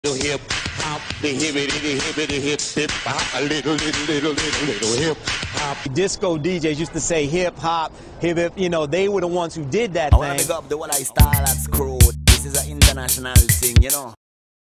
hip hop, the hip hop, a little hip hop. Disco DJs used to say hip hop, you know, they were the ones who did that I thing. wanna pick up the one I Stylordz crew. This is an international thing, you know.